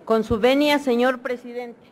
Con su venia, señor presidente.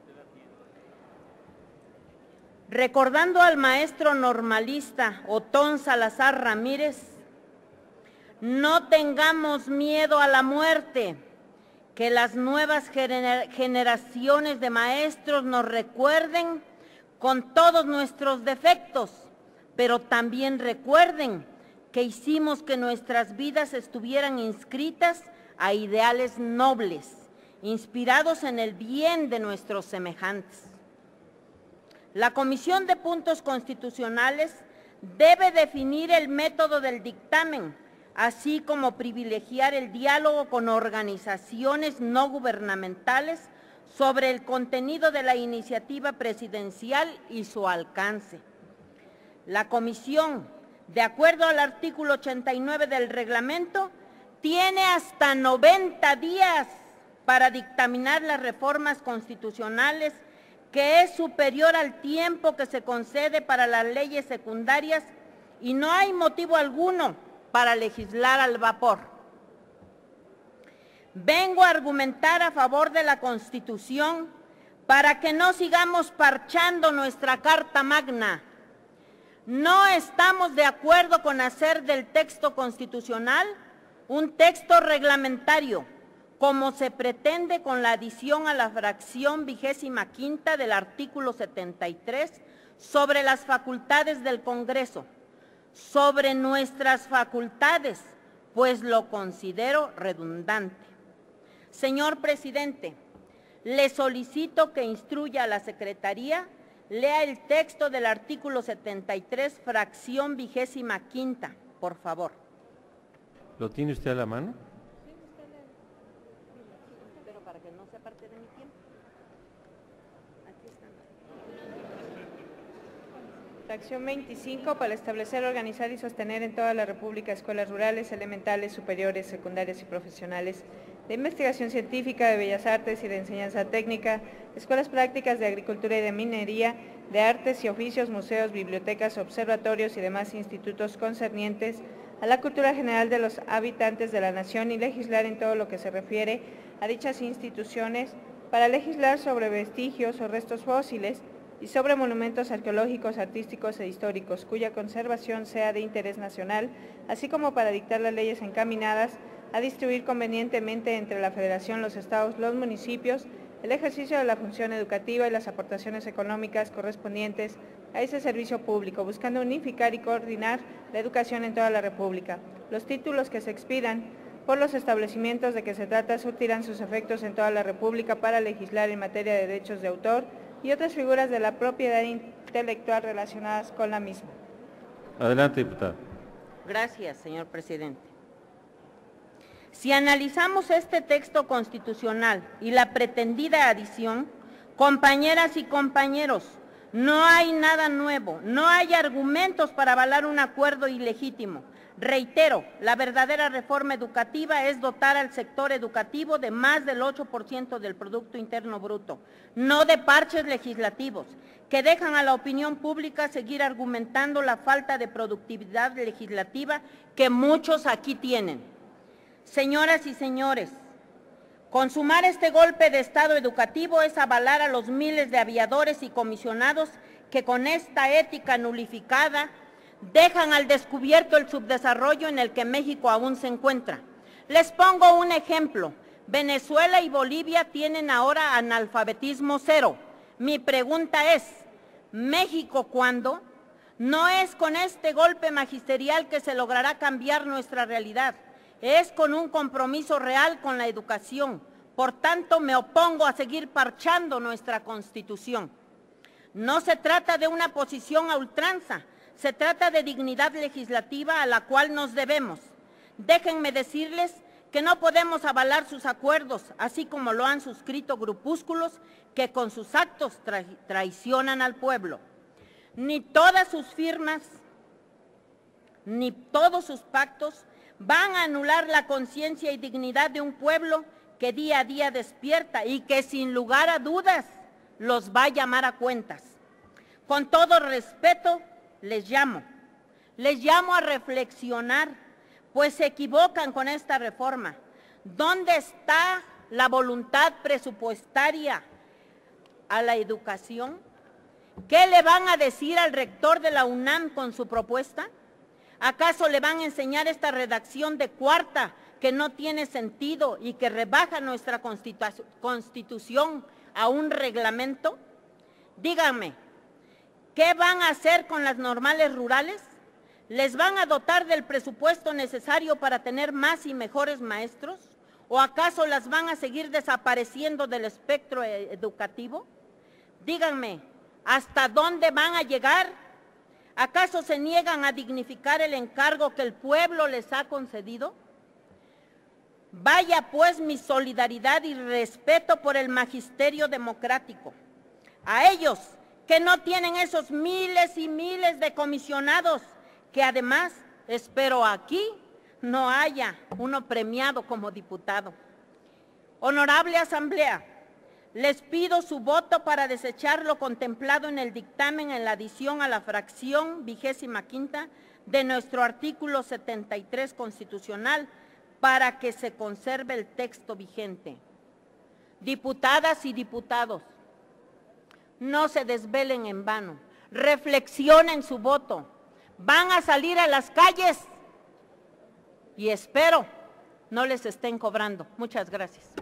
Recordando al maestro normalista Otón Salazar Ramírez, no tengamos miedo a la muerte, que las nuevas generaciones de maestros nos recuerden con todos nuestros defectos, pero también recuerden que hicimos que nuestras vidas estuvieran inscritas a ideales nobles, inspirados en el bien de nuestros semejantes. La Comisión de Puntos Constitucionales debe definir el método del dictamen, así como privilegiar el diálogo con organizaciones no gubernamentales sobre el contenido de la iniciativa presidencial y su alcance. La Comisión, de acuerdo al artículo 89 del reglamento, tiene hasta 90 días para dictaminar las reformas constitucionales, que es superior al tiempo que se concede para las leyes secundarias, y no hay motivo alguno para legislar al vapor. Vengo a argumentar a favor de la Constitución para que no sigamos parchando nuestra Carta Magna. No estamos de acuerdo con hacer del texto constitucional un texto reglamentario, como se pretende con la adición a la fracción 25ª del artículo 73 sobre las facultades del Congreso. Sobre nuestras facultades, pues lo considero redundante. Señor presidente, le solicito que instruya a la Secretaría, lea el texto del artículo 73, fracción 25ª, por favor. ¿Lo tiene usted a la mano? Pero para que no sea parte de mi tiempo. Aquí están. Fracción 25, para establecer, organizar y sostener en toda la República escuelas rurales, elementales, superiores, secundarias y profesionales de investigación científica, de bellas artes y de enseñanza técnica, escuelas prácticas de agricultura y de minería, de artes y oficios, museos, bibliotecas, observatorios y demás institutos concernientes a la cultura general de los habitantes de la nación, y legislar en todo lo que se refiere a dichas instituciones, para legislar sobre vestigios o restos fósiles y sobre monumentos arqueológicos, artísticos e históricos, cuya conservación sea de interés nacional, así como para dictar las leyes encaminadas a distribuir convenientemente entre la Federación, los estados, los municipios, el ejercicio de la función educativa y las aportaciones económicas correspondientes a ese servicio público, buscando unificar y coordinar la educación en toda la República. Los títulos que se expidan por los establecimientos de que se trata surtirán sus efectos en toda la República para legislar en materia de derechos de autor y otras figuras de la propiedad intelectual relacionadas con la misma. Adelante, diputada. Gracias, señor presidente. Si analizamos este texto constitucional y la pretendida adición, compañeras y compañeros, no hay nada nuevo, no hay argumentos para avalar un acuerdo ilegítimo. Reitero, la verdadera reforma educativa es dotar al sector educativo de más del 8% del Producto Interno Bruto, no de parches legislativos, que dejan a la opinión pública seguir argumentando la falta de productividad legislativa que muchos aquí tienen. Señoras y señores, consumar este golpe de Estado educativo es avalar a los miles de aviadores y comisionados que con esta ética nulificada dejan al descubierto el subdesarrollo en el que México aún se encuentra. Les pongo un ejemplo. Venezuela y Bolivia tienen ahora analfabetismo cero. Mi pregunta es, ¿México cuándo? No es con este golpe magisterial que se logrará cambiar nuestra realidad. Es con un compromiso real con la educación. Por tanto, me opongo a seguir parchando nuestra Constitución. No se trata de una posición a ultranza, se trata de dignidad legislativa a la cual nos debemos. Déjenme decirles que no podemos avalar sus acuerdos, así como lo han suscrito grupúsculos que con sus actos traicionan al pueblo. Ni todas sus firmas, ni todos sus pactos van a anular la conciencia y dignidad de un pueblo que día a día despierta y que sin lugar a dudas los va a llamar a cuentas. Con todo respeto, les llamo a reflexionar, pues se equivocan con esta reforma. ¿Dónde está la voluntad presupuestaria a la educación? ¿Qué le van a decir al rector de la UNAM con su propuesta? ¿Acaso le van a enseñar esta redacción de cuarta que no tiene sentido y que rebaja nuestra Constitución a un reglamento? Díganme, ¿qué van a hacer con las normales rurales? ¿Les van a dotar del presupuesto necesario para tener más y mejores maestros? ¿O acaso las van a seguir desapareciendo del espectro educativo? Díganme, ¿hasta dónde van a llegar? ¿Acaso se niegan a dignificar el encargo que el pueblo les ha concedido? Vaya pues mi solidaridad y respeto por el magisterio democrático. A ellos que no tienen esos miles y miles de comisionados, que además, espero aquí, no haya uno premiado como diputado. Honorable Asamblea, les pido su voto para desechar lo contemplado en el dictamen en la adición a la fracción 25ª de nuestro artículo 73 constitucional para que se conserve el texto vigente. Diputadas y diputados, no se desvelen en vano, reflexionen su voto, van a salir a las calles y espero no les estén cobrando. Muchas gracias.